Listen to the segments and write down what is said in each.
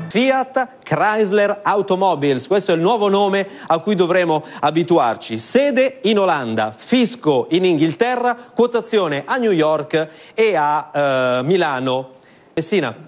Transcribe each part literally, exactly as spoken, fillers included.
Fiat Chrysler Automobiles, questo è il nuovo nome a cui dovremo abituarci. Sede in Olanda, fisco in Inghilterra, quotazione a New York e a uh, Milano. Messina.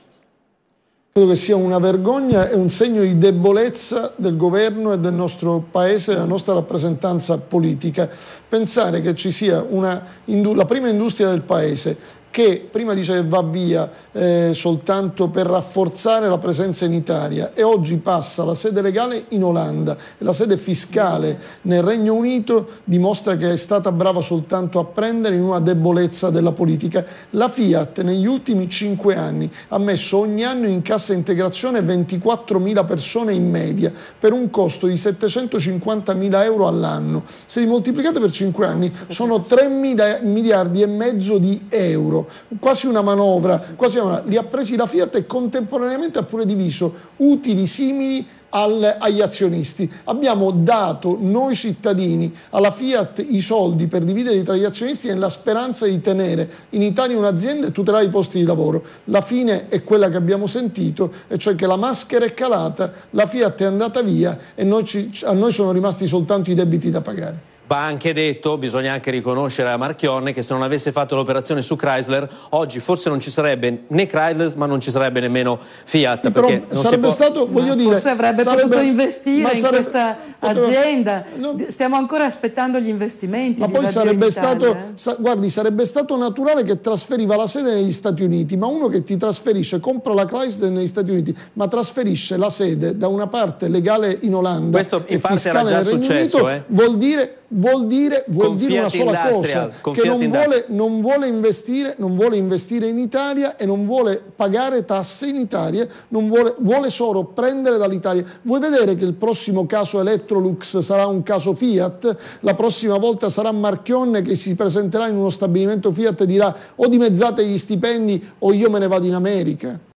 Credo che sia una vergogna e un segno di debolezza del governo e del nostro paese, della nostra rappresentanza politica. Pensare che ci sia una, la prima industria del paese che prima dice che va via eh, soltanto per rafforzare la presenza in Italia e oggi passa la sede legale in Olanda e la sede fiscale nel Regno Unito, dimostra che è stata brava soltanto a prendere in una debolezza della politica. La Fiat negli ultimi cinque anni ha messo ogni anno in cassa integrazione ventiquattromila persone in media per un costo di settecentocinquantamila euro all'anno. Se li moltiplicate per cinque anni sono tre miliardi e mezzo di euro. Quasi una manovra, quasi una manovra, li ha presi la Fiat e contemporaneamente ha pure diviso utili simili al, agli azionisti. Abbiamo dato noi cittadini alla Fiat i soldi per dividerli tra gli azionisti nella speranza di tenere in Italia un'azienda e tutelare i posti di lavoro. La fine è quella che abbiamo sentito, e cioè che la maschera è calata, la Fiat è andata via e noi ci, a noi sono rimasti soltanto i debiti da pagare. Va anche detto, bisogna anche riconoscere a Marchionne che se non avesse fatto l'operazione su Chrysler oggi forse non ci sarebbe né Chrysler ma non ci sarebbe nemmeno Fiat. Però perché non sarebbe si può... stato, voglio ma dire, forse avrebbe sarebbe, potuto investire in sarebbe, questa poteva, azienda. no, Stiamo ancora aspettando gli investimenti. Ma di poi sarebbe Italia, stato, eh? sa, guardi, sarebbe stato naturale che trasferiva la sede negli Stati Uniti, ma uno che ti trasferisce, compra la Chrysler negli Stati Uniti, ma trasferisce la sede da una parte legale in Olanda questo in e parte era fiscale già nel Regno successo, Unito, eh? vuol dire vuol dire, vuol dire una sola cosa, che non vuole, non, vuole investire, non vuole investire in Italia e non vuole pagare tasse in Italia, non vuole, vuole solo prendere dall'Italia. Vuoi vedere che il prossimo caso Electrolux sarà un caso Fiat? La prossima volta sarà Marchionne che si presenterà in uno stabilimento Fiat e dirà o dimezzate gli stipendi o io me ne vado in America.